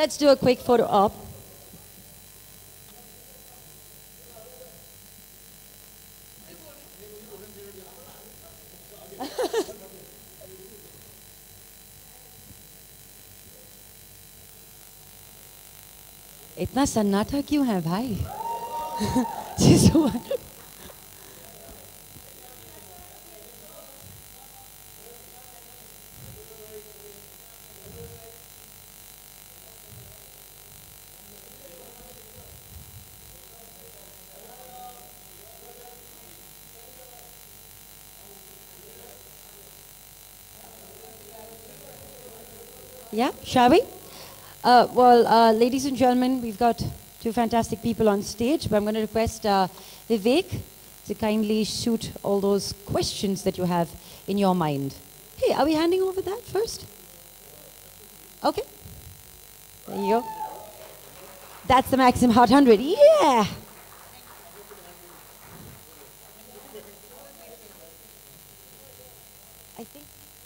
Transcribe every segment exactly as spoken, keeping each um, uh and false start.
let's do a quick photo op. इतना सन्नाटा क्यों है भाई? Yeah, shall we? Uh, well, uh, ladies and gentlemen, we've got two fantastic people on stage, but I'm going to request uh, Vivek to kindly shoot all those questions that you have in your mind. Hey, are we handing over that first? Okay. There you go. That's the Maxim Hot one hundred. Yeah! I think...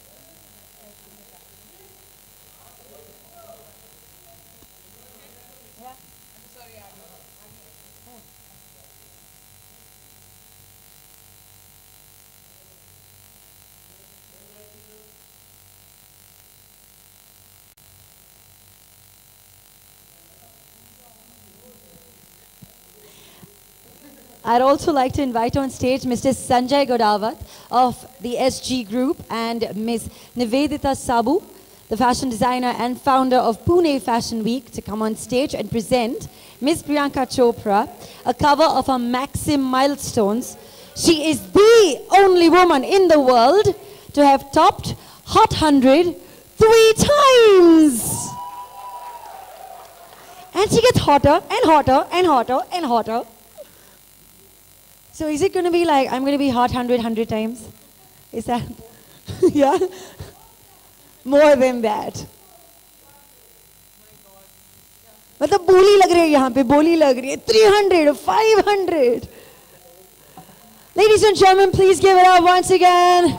I'd also like to invite on stage Mister Sanjay Godawat of the S G Group and Miz Nivedita Sabu, the fashion designer and founder of Pune Fashion Week, to come on stage and present Miz Priyanka Chopra, a cover of her Maxim Milestones. She is the only woman in the world to have topped Hot one hundred three times. And she gets hotter and hotter and hotter and hotter. So is it going to be like, I'm going to be hot one hundred, one hundred times? Is that, yeah? More than that. मतलब बोली लग रही है यहाँ पे, बोली लग रही है, three hundred, five hundred. Ladies and gentlemen, please give it up once again.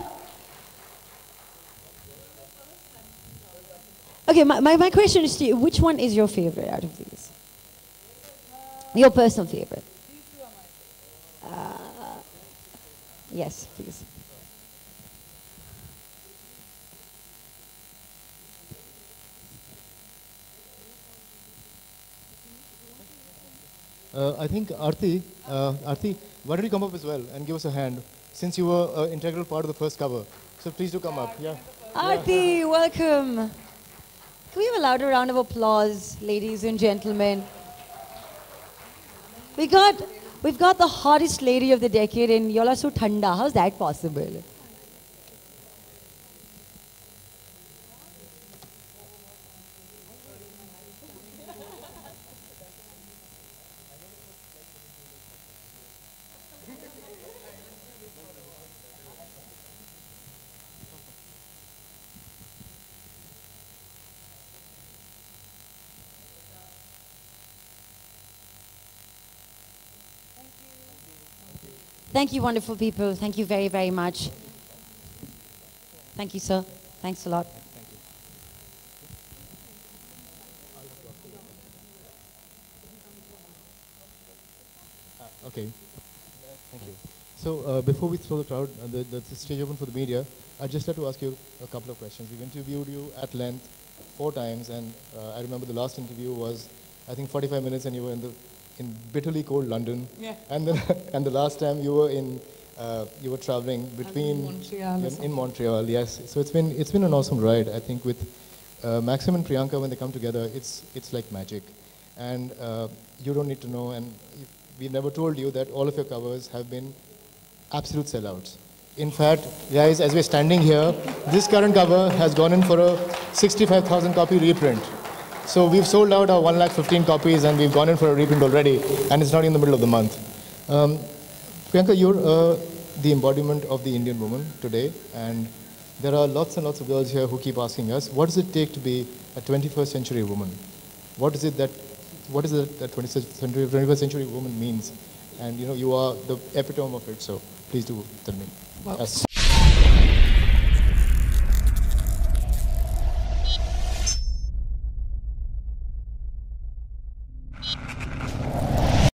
Okay, my, my, my question is to you, which one is your favorite out of these? Your personal favorite? Uh, yes, please. Uh, I think Aarti, uh, Aarti, why don't you come up as well and give us a hand, since you were an integral part of the first cover. So please do come up. Yeah. Aarti, yeah. Welcome. Can we have a louder round of applause, ladies and gentlemen? We got, we've got the hottest lady of the decade and y'all are so thanda. How's that possible? Thank you, wonderful people. Thank you very, very much. Thank you, sir. Thanks a lot. Thank you. Ah, okay. Thank you. So uh, before we throw the crowd, uh, the, the, the stage open for the media, I'd just like to ask you a couple of questions. We've interviewed you at length four times, and uh, I remember the last interview was, I think, forty-five minutes, and you were in the in bitterly cold London. Yeah. And the, and the last time you were in, uh, you were traveling between in Montreal. In, in Montreal, yes. So it's been it's been an awesome ride. I think with uh, Maxim and Priyanka, when they come together, it's it's like magic. And uh, you don't need to know, and we never told you that all of your covers have been absolute sellouts. In fact, guys, as we're standing here, this current cover has gone in for a sixty-five thousand copy reprint. So we've sold out our one lakh fifteen copies, and we've gone in for a reprint already, and it's not in the middle of the month. Um, Priyanka, you're uh, the embodiment of the Indian woman today, and there are lots and lots of girls here who keep asking us, what does it take to be a twenty-first century woman? What is it that, what is it that twenty-first century woman means? And you know, you are the epitome of it, so please do tell me. Well, Yes.